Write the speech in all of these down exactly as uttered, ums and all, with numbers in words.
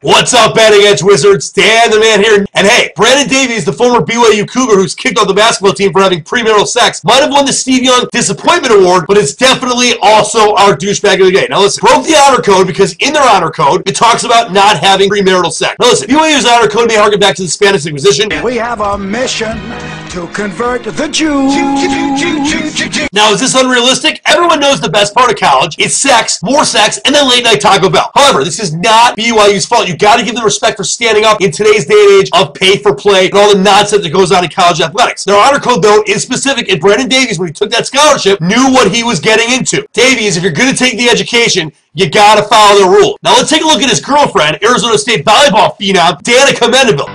What's up, Betting Edge Wizards? Dan the Man here. And hey, Brandon Davies, the former B Y U Cougar who's kicked off the basketball team for having premarital sex, might have won the Steve Young Disappointment Award, but it's definitely also our douchebag of the day. Now listen, broke the honor code because in their honor code, it talks about not having premarital sex. Now listen, B Y U's honor code may harken back to the Spanish Inquisition. We have a mission to convert the Jews. Now, is this unrealistic? Everyone knows the best part of college is sex, more sex, and then late night Taco Bell. However, this is not B Y U's fault. You got to give them respect for standing up in today's day and age of pay for play and all the nonsense that goes on in college athletics. Their honor code, though, is specific, and Brandon Davies, when he took that scholarship, knew what he was getting into. Davies, if you're going to take the education, you got to follow the rule. Now, let's take a look at his girlfriend, Arizona State volleyball phenom, Danica Mendeville.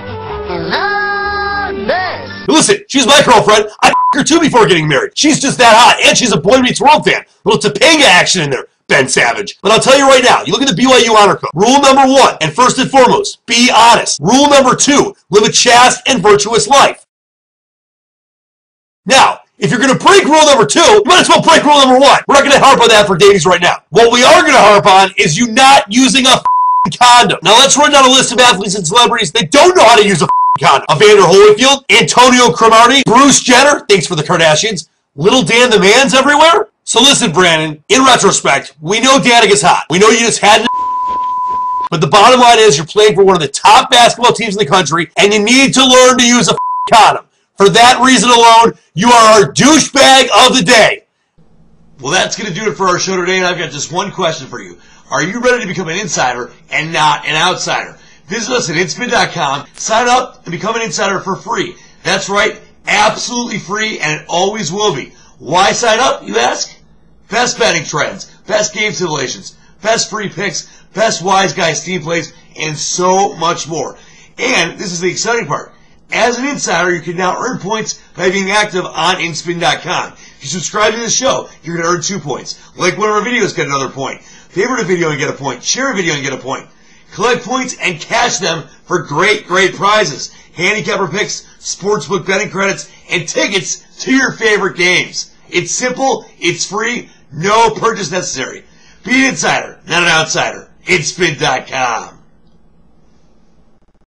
Listen, she's my girlfriend. I f*** her too before getting married. She's just that hot, and she's a Boy Meets World fan. A little Topanga action in there, Ben Savage. But I'll tell you right now, you look at the B Y U honor code. Rule number one, and first and foremost, be honest. Rule number two, live a chaste and virtuous life. Now, if you're going to break rule number two, you might as well break rule number one. We're not going to harp on that for Davies right now. What we are going to harp on is you not using a condom. Now let's run down a list of athletes and celebrities that don't know how to use a condom. Evander Holyfield, Antonio Cromartie, Bruce Jenner, thanks for the Kardashians, Little Dan the Man's everywhere. So listen, Brandon, in retrospect, we know Danica's hot. We know you just had but the bottom line is you're playing for one of the top basketball teams in the country, and you need to learn to use a condom. For that reason alone, you are our douchebag of the day. Well, that's going to do it for our show today, and I've got just one question for you. Are you ready to become an insider and not an outsider? Visit us at inspin dot com, sign up, and become an insider for free. That's right, absolutely free, and it always will be. Why sign up, you ask? Best betting trends, best game simulations, best free picks, best wise guys team plays, and so much more. And this is the exciting part. As an insider, you can now earn points by being active on inspin dot com. If you subscribe to this show, you're going to earn two points. Like one of our videos, get another point. Favorite a video and get a point. Share a video and get a point. Collect points and cash them for great, great prizes. Handicapper picks, sportsbook betting credits, and tickets to your favorite games. It's simple, it's free, no purchase necessary. Be an insider, not an outsider. inspin dot com.